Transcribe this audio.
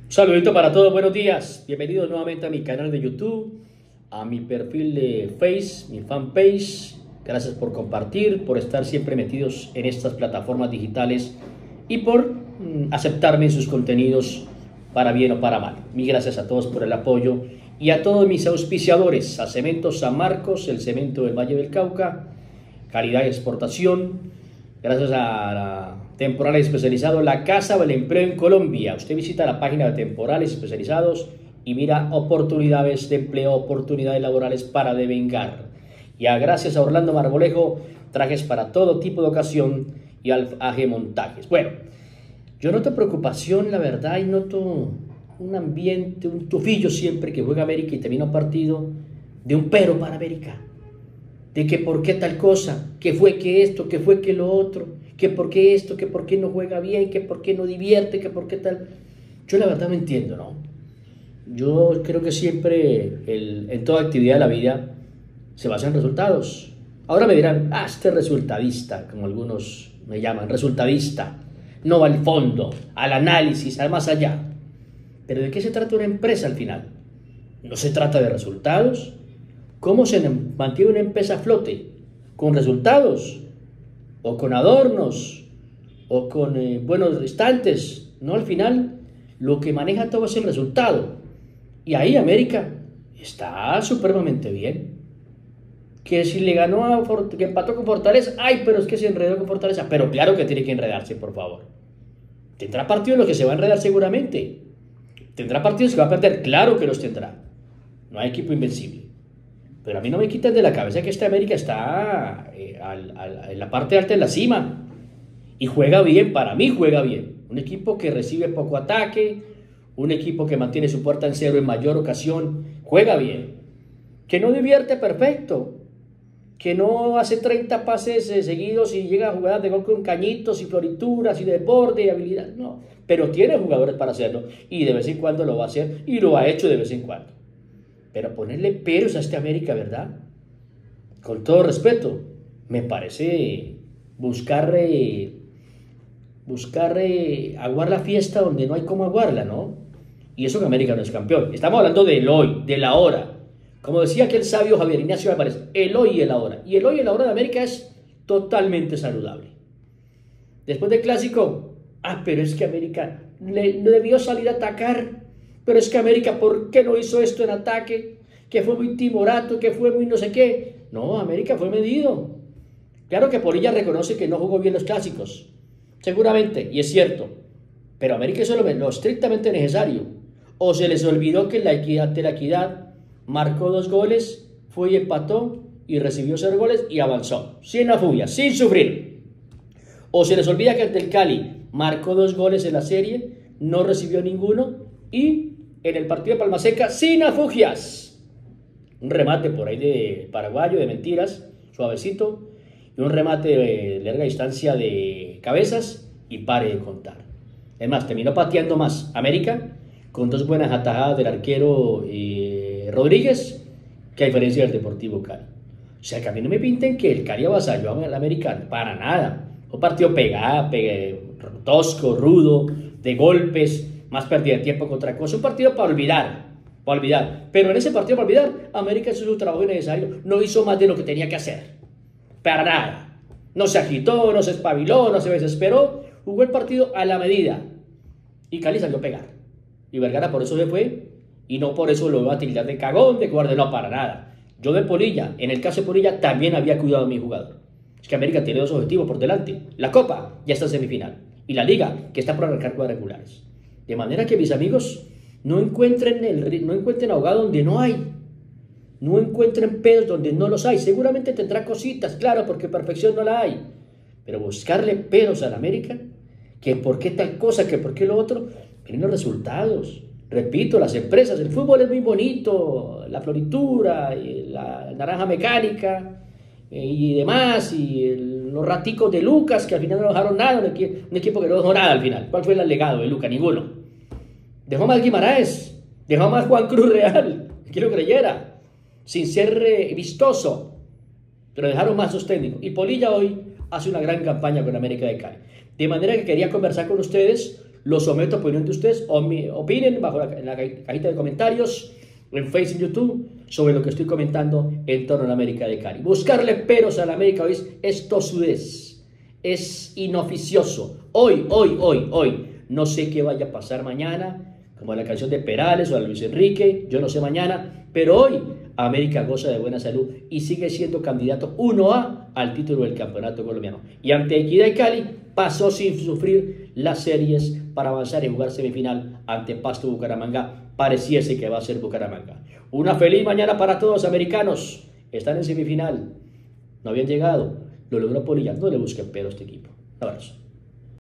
Un saludito para todos, buenos días. Bienvenidos nuevamente a mi canal de YouTube, a mi perfil de Face, mi fanpage. Gracias por compartir, por estar siempre metidos en estas plataformas digitales y por aceptarme en sus contenidos para bien o para mal. Mil gracias a todos por el apoyo y a todos mis auspiciadores, a Cementos San Marcos, el cemento del Valle del Cauca, calidad y exportación. Gracias a Temporales Especializados, la Casa del Empleo en Colombia. Usted visita la página de Temporales Especializados y mira oportunidades de empleo, oportunidades laborales para devengar. Y gracias a Orlando Marmolejo, trajes para todo tipo de ocasión y Alfaje Montajes. Bueno, yo noto preocupación, la verdad, y noto un ambiente, un tufillo siempre que juega América y termina un partido de un pero para América. De que por qué tal cosa, que fue que esto, que fue que lo otro, que por qué esto, que por qué no juega bien, que por qué no divierte, que por qué tal. Yo la verdad no entiendo, ¿no? Yo creo que siempre en toda actividad de la vida se basa en resultados. Ahora me dirán, este resultadista, como algunos me llaman, resultadista, no va al fondo, al análisis, al más allá. Pero ¿de qué se trata una empresa al final? ¿No se trata de resultados? ¿Cómo se mantiene una empresa a flote? ¿Con resultados? ¿O con adornos? ¿O con buenos estantes? No, al final lo que maneja todo es el resultado. Y ahí América está supremamente bien. Que si le ganó que empató con Fortaleza, pero es que se enredó con Fortaleza. Pero claro que tiene que enredarse, por favor. Tendrá partidos en los que se va a enredar seguramente. Tendrá partidos que va a perder, claro que los tendrá. No hay equipo invencible. Pero a mí no me quitan de la cabeza que esta América está en la parte alta de la cima. Y juega bien, para mí juega bien. Un equipo que recibe poco ataque, un equipo que mantiene su puerta en cero en mayor ocasión, juega bien. Que no divierte, perfecto. Que no hace 30 pases seguidos y llega a jugadas de gol con cañitos y florituras y desborde y habilidad. No, pero tiene jugadores para hacerlo y de vez en cuando lo va a hacer y lo ha hecho de vez en cuando. Pero ponerle peros a este América, ¿verdad? Con todo respeto, me parece buscar aguar la fiesta donde no hay cómo aguarla, ¿no? Y eso que América no es campeón. Estamos hablando del hoy, de la hora. Como decía aquel sabio Javier Ignacio Álvarez, el hoy y el ahora. Y el hoy y el ahora de América es totalmente saludable. Después del clásico, pero es que América no debió salir a atacar. Pero es que América, ¿por qué no hizo esto en ataque? Que fue muy timorato, que fue muy no sé qué. No, América fue medido. Claro que Polilla reconoce que no jugó bien los clásicos. Seguramente, y es cierto. Pero América hizo lo estrictamente necesario. O se les olvidó que ante la Equidad marcó 2 goles, fue y empató y recibió 0 goles y avanzó. Sin afugia, sin sufrir. O se les olvida que ante el Cali marcó 2 goles en la serie, no recibió ninguno y en el partido de Palmaseca, sin afugias. Un remate por ahí de paraguayo, de mentiras, suavecito, y un remate de larga distancia de cabezas, y pare de contar. Es más, terminó pateando más América, con 2 buenas atajadas del arquero Rodríguez, que a diferencia del Deportivo Cali. O sea, que a mí no me pinten que el Cali avasalló al americano, para nada. Un partido pegado, tosco, rudo, de golpes, más pérdida de tiempo que otra cosa, un partido para olvidar, pero en ese partido para olvidar, América hizo su trabajo innecesario, no hizo más de lo que tenía que hacer, para nada, no se agitó, no se espabiló, no se desesperó, jugó el partido a la medida, y Cali salió a pegar, y Vergara por eso se fue, y no por eso lo iba a tildar de cagón, de cobarde, no, para nada. Yo de Polilla, en el caso de Polilla, también había cuidado a mi jugador. Es que América tiene 2 objetivos por delante, la Copa ya está en semifinal, y la Liga, que está por arrancar cuadrangulares. De manera que mis amigos no encuentren ahogado donde no hay, no encuentren pedos donde no los hay. Seguramente tendrá cositas, claro, porque perfección no la hay. Pero buscarle pedos a la América, que por qué tal cosa, que por qué lo otro, miren los resultados. Repito, las empresas, el fútbol es muy bonito, la floritura, la naranja mecánica y demás, y los raticos de Lucas, que al final no dejaron nada, un equipo que no dejó nada al final. ¿Cuál fue el legado de Lucas? Ninguno. Dejó más Guimaraes, dejó más Juan Cruz Real, que lo creyera, sin ser vistoso, pero dejaron más sus Y Polilla hoy hace una gran campaña con América de Cali. De manera que quería conversar con ustedes Lo someto a opinión de ustedes, opinen bajo en la cajita de comentarios, en Facebook, en YouTube, sobre lo que estoy comentando en torno a la América de Cali. Buscarle peros a la América hoy es tosudez, es inoficioso. Hoy, no sé qué vaya a pasar mañana, como la canción de Perales o de Luis Enrique, yo no sé mañana, pero hoy América goza de buena salud y sigue siendo candidato 1A al título del campeonato colombiano. Y ante Equidad de Cali pasó sin sufrir las series para avanzar y jugar semifinal ante Pasto Bucaramanga. Pareciese que va a ser Bucaramanga. Una feliz mañana para todos, americanos. Están en semifinal. No habían llegado. Lo logró Polilla. No le busquen pedo a este equipo. Un abrazo.